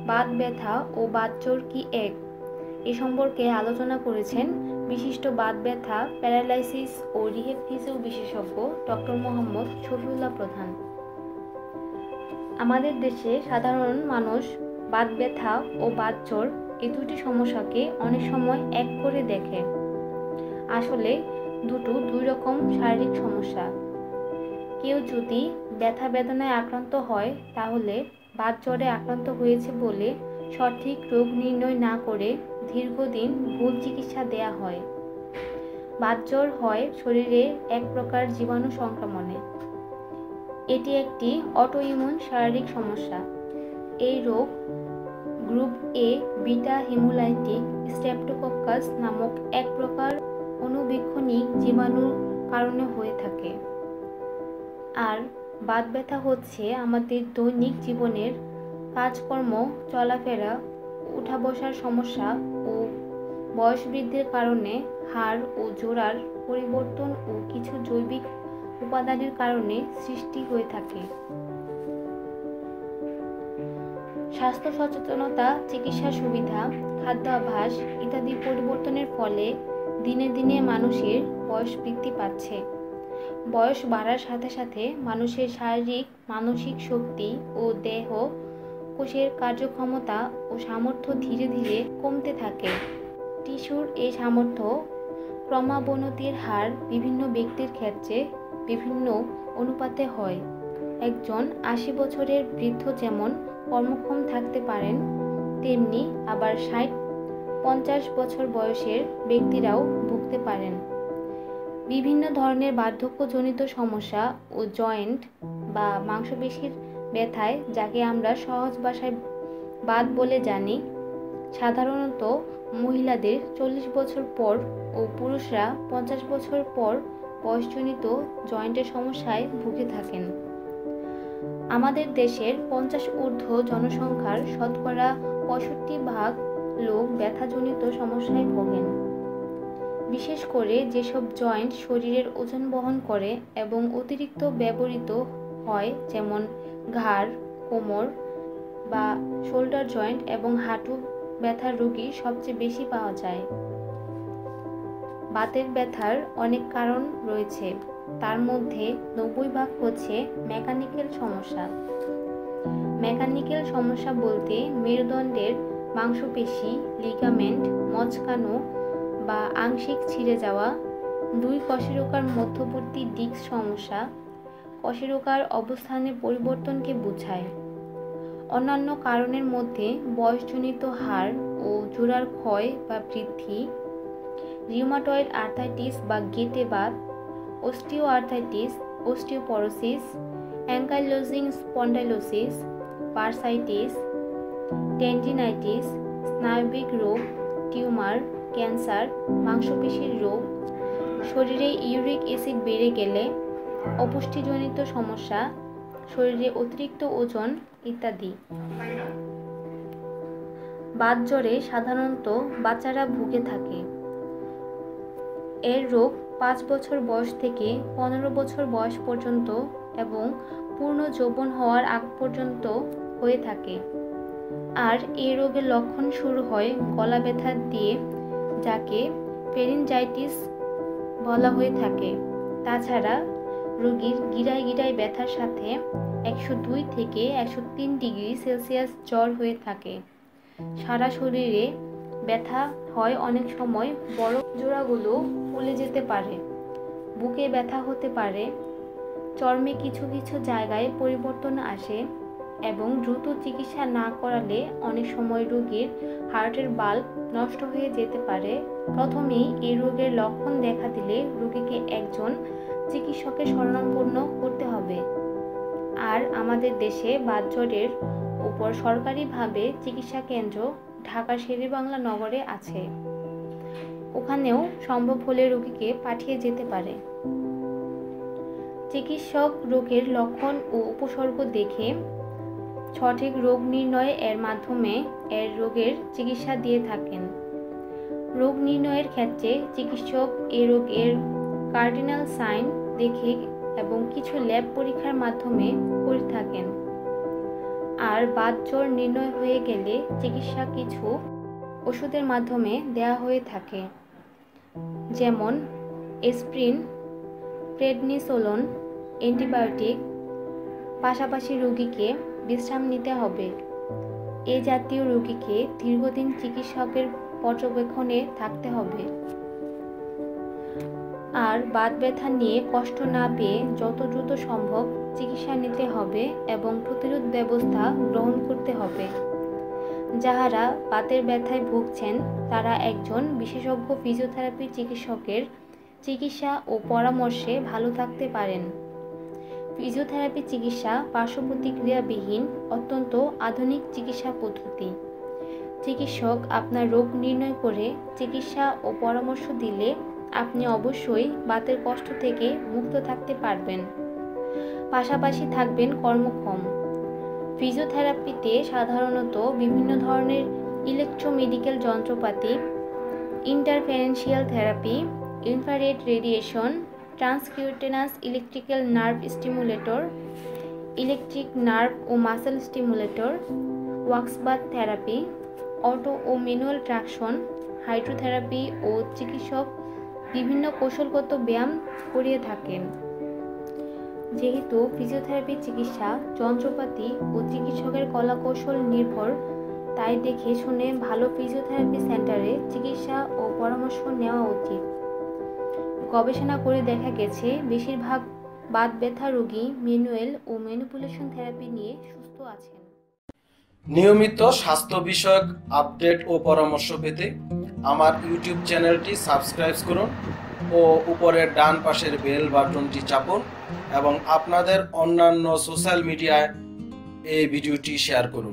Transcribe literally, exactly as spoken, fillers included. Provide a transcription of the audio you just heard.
বাত ব্যথা ও বাতজ্বর কি এক এ সম্পর্কে আলোচনা করেছেন বিশিষ্ট বাত ব্যথা, প্যারালাইসিস ও রিহেব ফিজিও বিশেষজ্ঞ ডক্টর মোহাম্মদ শফিউল্লাহ প্রধান। আমাদের দেশে সাধারণ মানুষ বাত ব্যথা ও বাতজ্বর এই দুটি সমস্যাকে অনেক সময় এক করে দেখে। আসলে দুটো দুই রকম শারীরিক সমস্যা। কেউ যদি ব্যথা বেদনায় আক্রান্ত হয় তাহলে বাতজ্বরে আক্রান্ত হয়েছে বলে সঠিক রোগ নির্ণয় না করে দীর্ঘদিন ভুল চিকিৎসা দেয়া হয়। বাতজ্বর হয় শরীরে এক প্রকার জীবাণু সংক্রমণে। এটি একটি অটোইমিউন শারীরিক সমস্যা। এই রোগ group A beta haemolytic streptococcus নামক এক প্রকার অণুবীক্ষণিক জীবাণুর কারণে হয়ে থাকে। আর বাত ব্যথা হচ্ছে আমাদের দৈনিক জীবনের কাজকর্ম, চলাফেরা, উঠা বসার সমস্যা ও বয়স বৃদ্ধির কারণে হাড় ও জোড়ার পরিবর্তন ও কিছু জৈবিক উপাদানের কারণে সৃষ্টি হয়ে থাকে। স্বাস্থ্য সচেতনতা, চিকিৎসা সুবিধা, খাদ্যাভ্যাস ইত্যাদি পরিবর্তনের ফলে দিনে দিনে মানুষের বয়স বৃদ্ধি পাচ্ছে। বয়স বাড়ার সাথে সাথে মানুষের শারীরিক মানসিক শক্তি ও দেহ কোষের কার্যক্ষমতা ও সামর্থ্য ধীরে ধীরে কমতে থাকে। টিস্যুর এই সামর্থ্য ক্রমাবনতির হার বিভিন্ন ব্যক্তির ক্ষেত্রে বিভিন্ন অনুপাতে হয়। একজন আশি বছরের বৃদ্ধ যেমন কর্মক্ষম থাকতে পারেন, তেমনি আবার ষাট পঞ্চাশ বছর বয়সের ব্যক্তিরাও ভুগতে পারেন। বিভিন্ন ধরনের বার্ধক্যজনিত সমস্যা ও জয়েন্ট বা মাংসপেশির ব্যথায়, যাকে আমরা সহজ ভাষায় বাত বলে জানি, সাধারণত মহিলাদের চল্লিশ বছর পর ও পুরুষরা পঞ্চাশ বছর পর বয়সজনিত জয়েন্টের সমস্যায় ভুগে থাকেন। আমাদের দেশের পঞ্চাশ ঊর্ধ্ব জনসংখ্যার শতকরা পঁয়ষট্টি ভাগ লোক ব্যথাজনিত সমস্যায় ভোগেন। বিশেষ করে যেসব জয়েন্ট শরীরের ওজন বহন করে এবং অতিরিক্ত ব্যবহৃত হয়, যেমন ঘাড়, কোমর বা শোল্ডার জয়েন্ট এবং হাঁটু ব্যথার রোগী সবচেয়ে বেশি পাওয়া যায়। বাতের ব্যথার অনেক কারণ রয়েছে, তার মধ্যে নব্বই ভাগ হচ্ছে মেকানিক্যাল সমস্যা। মেকানিক্যাল সমস্যা বলতে মেরুদণ্ডের মাংসপেশি, লিগামেন্ট মচকানো বা আংশিক ছিঁড়ে যাওয়া, দুই কশেরুকার মধ্যবর্তী ডিস্ক সমস্যা, কশেরুকার অবস্থানের পরিবর্তনকে বোঝায়। অন্যান্য কারণের মধ্যে বয়সজনিত হাড় ও জোড়ার ক্ষয় বা বৃদ্ধি, রিউমাটয়েড আর্থ্রাইটিস বা গেঁটে বাত, osteo arthritis, osteoporosis, ankylosing spondylosis, bursitis, tendinitis, স্নায়বিক রোগ, টিউমার, ক্যান্সার, মাংসপেশির রোগ, শরীরে ইউরিক অ্যাসিড বেড়ে গেলে, অপুষ্টিজনিত সমস্যা, শরীরে অতিরিক্ত ওজন ইত্যাদি। বাতজ্বরে সাধারণত বাচ্চারা ভুগে থাকে। এর রোগ পাঁচ বছর বয়স থেকে পনেরো বছর বয়স পর্যন্ত এবং পূর্ণ যৌবন হওয়ার আগ পর্যন্ত হয়ে থাকে। আর এই রোগের লক্ষণ শুরু হয় গলা ব্যথা দিয়ে, যাকে ফেরিনজাইটিস বলা হয়ে থাকে। তাছাড়া রোগীর গিরায় গিরায় ব্যথার সাথে একশো দুই থেকে একশো তিন ডিগ্রি সেলসিয়াস জ্বর হয়ে থাকে। সারা শরীরে ব্যথা হয়, অনেক সময় বড় জোড়াগুলো ফুলে যেতে পারে। বুকে ব্যথা হতে পারে, চর্মে কিছু কিছু জায়গায় পরিবর্তন আসে এবং দ্রুত চিকিৎসা না করালে অনেক সময় রোগীর হার্টের বাল্ব নষ্ট হয়ে যেতে পারে। প্রথমেই এই রোগের লক্ষণ দেখা দিলে রোগীকে একজন চিকিৎসকের শরণাপন্ন করতে হবে। আর আমাদের দেশে বাতজ্বরের উপর সরকারিভাবে চিকিৎসা কেন্দ্র ঢাকার শেরেবাংলা নগরে আছে। ওখানেও সম্ভব হলে রোগীকে পাঠিয়ে যেতে পারে। চিকিৎসক রোগের লক্ষণ ও উপসর্গ দেখে সঠিক রোগ নির্ণয় এর মাধ্যমে এর রোগের চিকিৎসা দিয়ে থাকেন। রোগ নির্ণয়ের ক্ষেত্রে চিকিৎসক এই রোগের কার্ডিনাল সাইন দেখে এবং কিছু ল্যাব পরীক্ষার মাধ্যমে করে থাকেন। আর বাত জ্বর নির্ণয় হয়ে গেলে চিকিৎসা কিছু ওষুধের মাধ্যমে দেয়া হয়ে থাকে, যেমন এসপ্রিন, প্রেডনিসোলোন, অ্যান্টিবায়োটিক। পাশাপাশি রোগীকে বিশ্রাম নিতে হবে। এ জাতীয় রোগীকে দীর্ঘদিন চিকিৎসকের পর্যবেক্ষণে থাকতে হবে। আর বাত ব্যথা নিয়ে কষ্ট না পেয়ে যত দ্রুত সম্ভব চিকিৎসা নিতে হবে এবং প্রতিরোধ ব্যবস্থা গ্রহণ করতে হবে। যাহারা বাতের ব্যথায় ভুগছেন তারা একজন বিশেষজ্ঞ ফিজিওথেরাপি চিকিৎসকের চিকিৎসা ও পরামর্শে ভালো থাকতে পারেন। ফিজিওথেরাপি চিকিৎসা পার্শ্ব প্রতিক্রিয়াবিহীন অত্যন্ত আধুনিক চিকিৎসা পদ্ধতি। চিকিৎসক আপনার রোগ নির্ণয় করে চিকিৎসা ও পরামর্শ দিলে আপনি অবশ্যই বাতের কষ্ট থেকে মুক্ত থাকতে পারবেন, পাশাপাশি থাকবেন কর্মক্ষম। ফিজিওথেরাপিতে সাধারণত বিভিন্ন ধরনের ইলেকট্রোমেডিক্যাল যন্ত্রপাতি, interferential therapy, infrared radiation, transcutaneous electrical nerve stimulator, electric nerve ও muscle stimulator, wax bath therapy, auto ও ম্যানুয়াল ট্রাকশন, হাইড্রোথেরাপি ও চিকিৎসক বিভিন্ন কৌশলগত ব্যায়াম করিয়ে থাকেন। যেহেতু ফিজিওথেরাপি চিকিৎসা যন্ত্রপাতি ও চিকিৎসকের কলাকৌশল নির্ভর, তাই দেখে শুনে ভালো ফিজিওথেরাপি সেন্টারে চিকিৎসা ও পরামর্শ নেওয়া উচিত। গবেষণা করে দেখা গেছে বেশিরভাগ বাত ব্যথা রোগী ম্যানুয়াল ও ম্যানিপুলেশন থেরাপি নিয়ে সুস্থ আছেন। নিয়মিত স্বাস্থ্য বিষয়ক আপডেট ও পরামর্শ পেতে আমার ইউটিউব চ্যানেলটি সাবস্ক্রাইব করুন ও উপরের ডান পাশের বেল বাটনটি চাপুন এবং আপনাদের অন্যান্য সোশ্যাল মিডিয়ায় এই ভিডিওটি শেয়ার করুন।